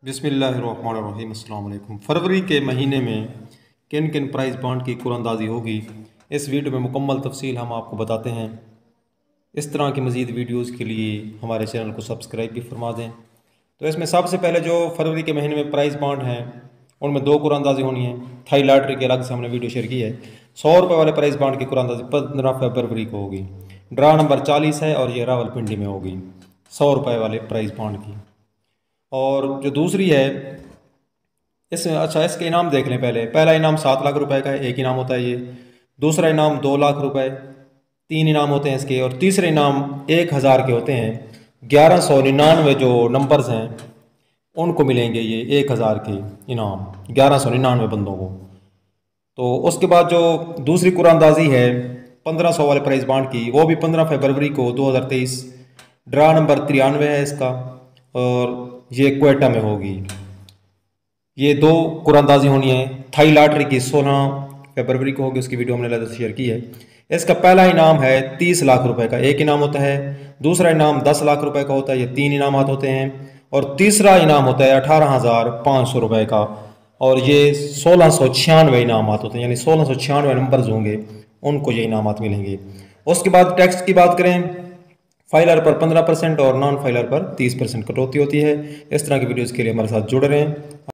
बिस्मिल्लाहिर्रहमानिर्रहीम अस्सलाम वालेकुम। फरवरी के महीने में किन किन प्राइस बॉन्ड की कुरानंदाजी होगी, इस वीडियो में मुकम्मल तफसील हम आपको बताते हैं। इस तरह की मज़ीद वीडियोज़ के लिए हमारे चैनल को सब्सक्राइब भी फरमा दें। तो इसमें सबसे पहले जो फरवरी के महीने में प्राइस बॉन्ड हैं उनमें दो कुरानंदाजी होनी है। थाई लॉटरी के अलग से हमने वीडियो शेयर की है। 100 रुपये वाले प्राइस बॉन्ड की कुरानंदाजी 15 फरवरी को होगी। ड्रा नंबर 40 है और ये रावलपिंडी में होगी 100 रुपये वाले प्राइस बॉन्ड की। और जो दूसरी है इसमें इसके इनाम देख लें। पहला इनाम 7 लाख रुपए का है, एक इनाम होता है ये। दूसरा इनाम 2 लाख रुपए, 3 इनाम होते हैं इसके। और तीसरे इनाम 1000 के होते हैं। 1199 जो नंबर्स हैं उनको मिलेंगे ये 1000 के इनाम, 1199 बंदों को। तो उसके बाद जो दूसरी कुरानंदाजी है 1500 वाले प्राइस बॉन्ड की, वो भी 15 फरवरी को 2023। ड्रा नंबर 93 है इसका और ये क्वेटा में होगी। ये दो कुरानंदाजी होनी है। थाई लॉटरी की 16 फरवरी को होगी, उसकी वीडियो हमने अलग से शेयर की है। इसका पहला इनाम है 30 लाख रुपए का, एक इनाम होता है। दूसरा इनाम 10 लाख रुपए का होता है, ये 3 इनामात होते हैं। और तीसरा इनाम होता है 18,500 रुपए का और ये 1696 इनामात होते हैं, यानी 1696 नंबर्स होंगे उनको ये इनामात मिलेंगे। उसके बाद टैक्स की बात करें, फाइलर पर 15% और नॉन फाइलर पर 30% कटौती होती है। इस तरह की वीडियोज़ के लिए हमारे साथ जुड़ रहे हैं।